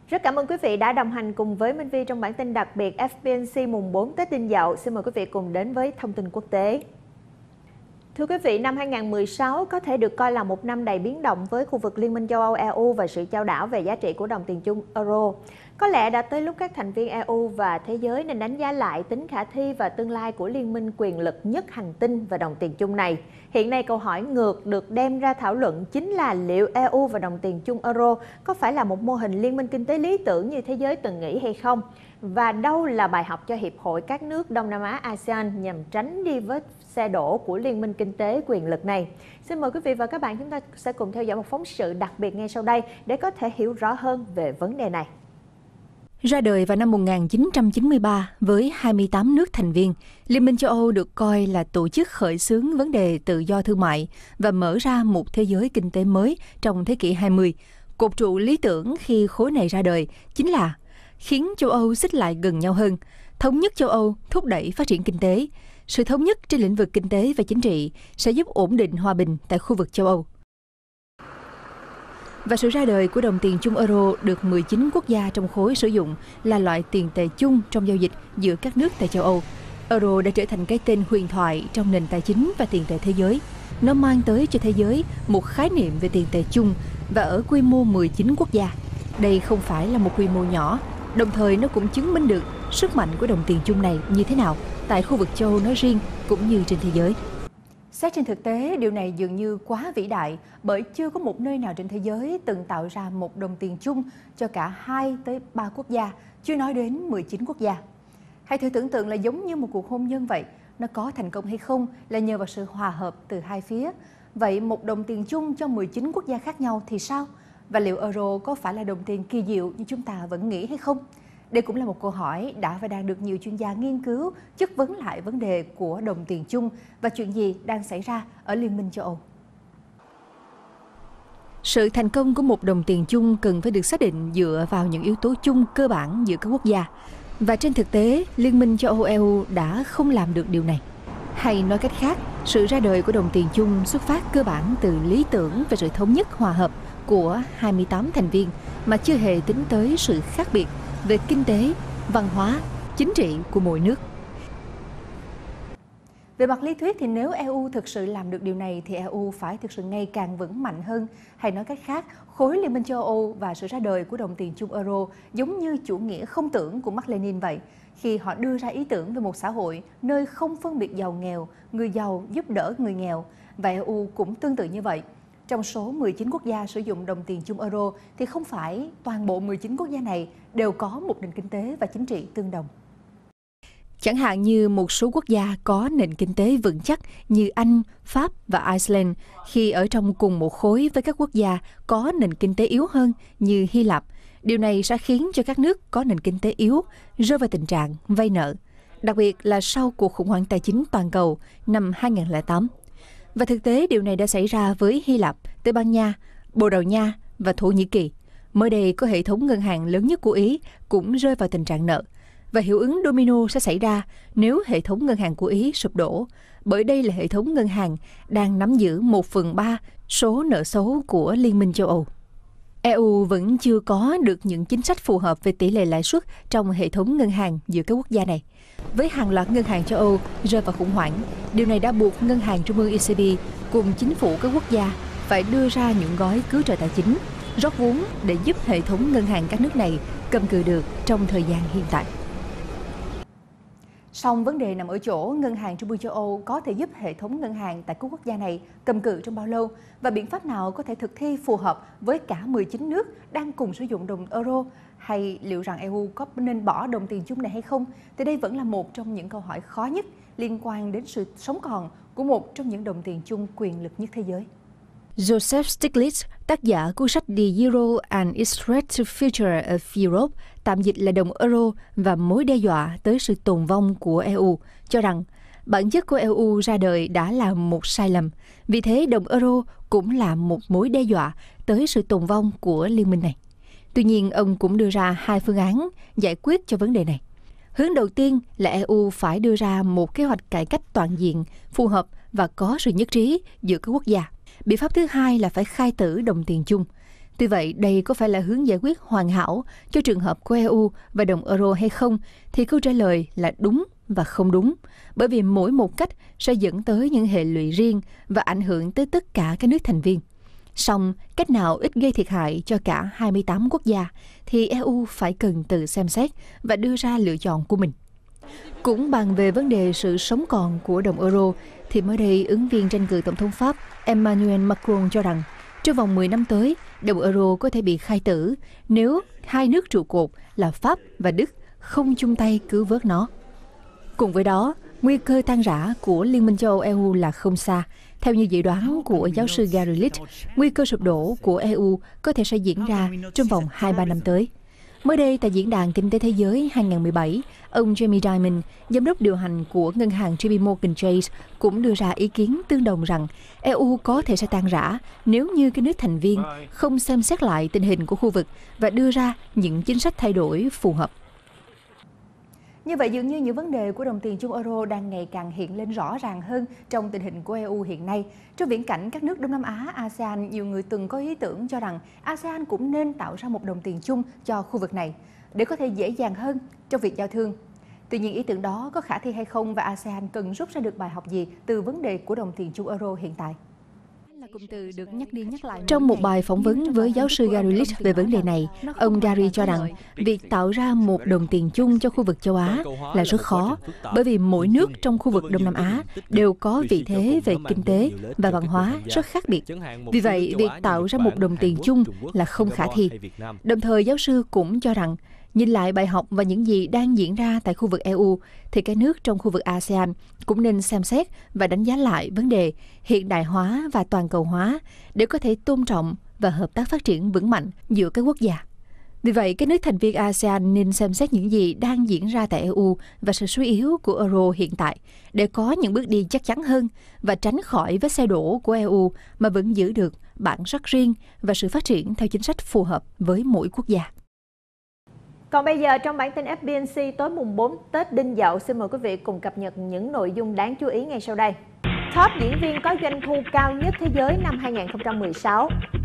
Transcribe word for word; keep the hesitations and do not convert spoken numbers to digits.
Rất cảm ơn quý vị đã đồng hành cùng với Minh Vi trong bản tin đặc biệt ép bê en xê mùng bốn Tết Đinh Dậu. Xin mời quý vị cùng đến với thông tin quốc tế. Thưa quý vị, năm hai nghìn không trăm mười sáu có thể được coi là một năm đầy biến động với khu vực Liên minh châu Âu e u và sự chao đảo về giá trị của đồng tiền chung euro. Có lẽ đã tới lúc các thành viên e u và thế giới nên đánh giá lại tính khả thi và tương lai của liên minh quyền lực nhất hành tinh và đồng tiền chung này. Hiện nay câu hỏi ngược được đem ra thảo luận chính là liệu e u và đồng tiền chung euro có phải là một mô hình liên minh kinh tế lý tưởng như thế giới từng nghĩ hay không? Và đâu là bài học cho Hiệp hội các nước Đông Nam Á a sê an nhằm tránh đi vết xe đổ của liên minh kinh tế quyền lực này? Xin mời quý vị và các bạn chúng ta sẽ cùng theo dõi một phóng sự đặc biệt ngay sau đây để có thể hiểu rõ hơn về vấn đề này. Ra đời vào năm một nghìn chín trăm chín mươi ba với hai mươi tám nước thành viên, Liên minh châu Âu được coi là tổ chức khởi xướng vấn đề tự do thương mại và mở ra một thế giới kinh tế mới trong thế kỷ hai mươi. Cột trụ lý tưởng khi khối này ra đời chính là khiến châu Âu xích lại gần nhau hơn, thống nhất châu Âu thúc đẩy phát triển kinh tế. Sự thống nhất trên lĩnh vực kinh tế và chính trị sẽ giúp ổn định hòa bình tại khu vực châu Âu. Và sự ra đời của đồng tiền chung euro được mười chín quốc gia trong khối sử dụng là loại tiền tệ chung trong giao dịch giữa các nước tại châu Âu. Euro đã trở thành cái tên huyền thoại trong nền tài chính và tiền tệ thế giới. Nó mang tới cho thế giới một khái niệm về tiền tệ chung và ở quy mô mười chín quốc gia. Đây không phải là một quy mô nhỏ, đồng thời nó cũng chứng minh được sức mạnh của đồng tiền chung này như thế nào tại khu vực châu Âu nói riêng cũng như trên thế giới. Xét trên thực tế, điều này dường như quá vĩ đại bởi chưa có một nơi nào trên thế giới từng tạo ra một đồng tiền chung cho cả hai tới ba quốc gia, chưa nói đến mười chín quốc gia. Hãy thử tưởng tượng là giống như một cuộc hôn nhân vậy, nó có thành công hay không là nhờ vào sự hòa hợp từ hai phía. Vậy một đồng tiền chung cho mười chín quốc gia khác nhau thì sao? Và liệu euro có phải là đồng tiền kỳ diệu như chúng ta vẫn nghĩ hay không? Đây cũng là một câu hỏi đã và đang được nhiều chuyên gia nghiên cứu, chất vấn lại vấn đề của đồng tiền chung và chuyện gì đang xảy ra ở Liên minh châu Âu. Sự thành công của một đồng tiền chung cần phải được xác định dựa vào những yếu tố chung cơ bản giữa các quốc gia. Và trên thực tế, Liên minh châu Âu e u đã không làm được điều này. Hay nói cách khác, sự ra đời của đồng tiền chung xuất phát cơ bản từ lý tưởng về sự thống nhất hòa hợp của hai mươi tám thành viên mà chưa hề tính tới sự khác biệt về kinh tế, văn hóa, chính trị của mỗi nước. Về mặt lý thuyết thì nếu e u thực sự làm được điều này thì e u phải thực sự ngày càng vững mạnh hơn. Hay nói cách khác, khối Liên minh châu Âu và sự ra đời của đồng tiền chung euro giống như chủ nghĩa không tưởng của Mác Lênin vậy. Khi họ đưa ra ý tưởng về một xã hội nơi không phân biệt giàu nghèo, người giàu giúp đỡ người nghèo. Và e u cũng tương tự như vậy. Trong số mười chín quốc gia sử dụng đồng tiền chung euro thì không phải toàn bộ mười chín quốc gia này đều có một nền kinh tế và chính trị tương đồng. Chẳng hạn như một số quốc gia có nền kinh tế vững chắc như Anh, Pháp và Iceland khi ở trong cùng một khối với các quốc gia có nền kinh tế yếu hơn như Hy Lạp. Điều này sẽ khiến cho các nước có nền kinh tế yếu rơi vào tình trạng vay nợ, đặc biệt là sau cuộc khủng hoảng tài chính toàn cầu năm hai nghìn không trăm lẻ tám. Và thực tế điều này đã xảy ra với Hy Lạp, Tây Ban Nha, Bồ Đào Nha và Thổ Nhĩ Kỳ. Mới đây có hệ thống ngân hàng lớn nhất của Ý cũng rơi vào tình trạng nợ. Và hiệu ứng domino sẽ xảy ra nếu hệ thống ngân hàng của Ý sụp đổ, bởi đây là hệ thống ngân hàng đang nắm giữ một phần ba số nợ xấu của Liên minh châu Âu. e u vẫn chưa có được những chính sách phù hợp về tỷ lệ lãi suất trong hệ thống ngân hàng giữa các quốc gia này. Với hàng loạt ngân hàng châu Âu rơi vào khủng hoảng, điều này đã buộc Ngân hàng Trung ương e xê bê cùng chính phủ các quốc gia phải đưa ra những gói cứu trợ tài chính, rót vốn để giúp hệ thống ngân hàng các nước này cầm cự được trong thời gian hiện tại. Song vấn đề nằm ở chỗ Ngân hàng Trung ương châu Âu có thể giúp hệ thống ngân hàng tại các quốc gia này cầm cự trong bao lâu và biện pháp nào có thể thực thi phù hợp với cả mười chín nước đang cùng sử dụng đồng euro, hay liệu rằng e u có nên bỏ đồng tiền chung này hay không? Thì đây vẫn là một trong những câu hỏi khó nhất liên quan đến sự sống còn của một trong những đồng tiền chung quyền lực nhất thế giới. Joseph Stiglitz, tác giả cuốn sách The Euro and its Threat to Future of Europe, tạm dịch là đồng euro và mối đe dọa tới sự tồn vong của e u, cho rằng bản chất của e u ra đời đã là một sai lầm. Vì thế, đồng euro cũng là một mối đe dọa tới sự tồn vong của liên minh này. Tuy nhiên, ông cũng đưa ra hai phương án giải quyết cho vấn đề này. Hướng đầu tiên là e u phải đưa ra một kế hoạch cải cách toàn diện, phù hợp và có sự nhất trí giữa các quốc gia. Biện pháp thứ hai là phải khai tử đồng tiền chung. Tuy vậy, đây có phải là hướng giải quyết hoàn hảo cho trường hợp của e u và đồng euro hay không, thì câu trả lời là đúng và không đúng, bởi vì mỗi một cách sẽ dẫn tới những hệ lụy riêng và ảnh hưởng tới tất cả các nước thành viên. Song, cách nào ít gây thiệt hại cho cả hai mươi tám quốc gia thì e u phải cần tự xem xét và đưa ra lựa chọn của mình. Cũng bàn về vấn đề sự sống còn của đồng euro, thì mới đây ứng viên tranh cử tổng thống Pháp Emmanuel Macron cho rằng trong vòng mười năm tới, đồng euro có thể bị khai tử nếu hai nước trụ cột là Pháp và Đức không chung tay cứu vớt nó. Cùng với đó, nguy cơ tan rã của Liên minh châu Âu e u là không xa. Theo như dự đoán của giáo sư Gary Litt, nguy cơ sụp đổ của e u có thể sẽ diễn ra trong vòng hai ba năm tới. Mới đây, tại Diễn đàn Kinh tế Thế giới hai không một bảy, ông Jamie Dimon, giám đốc điều hành của ngân hàng J P Morgan Chase, cũng đưa ra ý kiến tương đồng rằng e u có thể sẽ tan rã nếu như các nước thành viên không xem xét lại tình hình của khu vực và đưa ra những chính sách thay đổi phù hợp. Như vậy, dường như những vấn đề của đồng tiền chung euro đang ngày càng hiện lên rõ ràng hơn trong tình hình của e u hiện nay. Trong viễn cảnh các nước Đông Nam Á, a sê an, nhiều người từng có ý tưởng cho rằng a sê an cũng nên tạo ra một đồng tiền chung cho khu vực này để có thể dễ dàng hơn trong việc giao thương. Tuy nhiên, ý tưởng đó có khả thi hay không và a sê an cần rút ra được bài học gì từ vấn đề của đồng tiền chung euro hiện tại? Trong một bài phỏng vấn với giáo sư Gary Litt về vấn đề này, ông Gary cho rằng việc tạo ra một đồng tiền chung cho khu vực châu Á là rất khó, bởi vì mỗi nước trong khu vực Đông Nam Á đều có vị thế về kinh tế và văn hóa rất khác biệt. Vì vậy, việc tạo ra một đồng tiền chung là không khả thi. Đồng thời, giáo sư cũng cho rằng nhìn lại bài học và những gì đang diễn ra tại khu vực e u, thì các nước trong khu vực a sê an cũng nên xem xét và đánh giá lại vấn đề hiện đại hóa và toàn cầu hóa để có thể tôn trọng và hợp tác phát triển vững mạnh giữa các quốc gia. Vì vậy, các nước thành viên a sê an nên xem xét những gì đang diễn ra tại e u và sự suy yếu của euro hiện tại để có những bước đi chắc chắn hơn và tránh khỏi vết xe đổ của e u mà vẫn giữ được bản sắc riêng và sự phát triển theo chính sách phù hợp với mỗi quốc gia. Còn bây giờ, trong bản tin ép bê en xê tối mùng bốn Tết Đinh Dậu, xin mời quý vị cùng cập nhật những nội dung đáng chú ý ngay sau đây. Top diễn viên có doanh thu cao nhất thế giới năm hai không một sáu.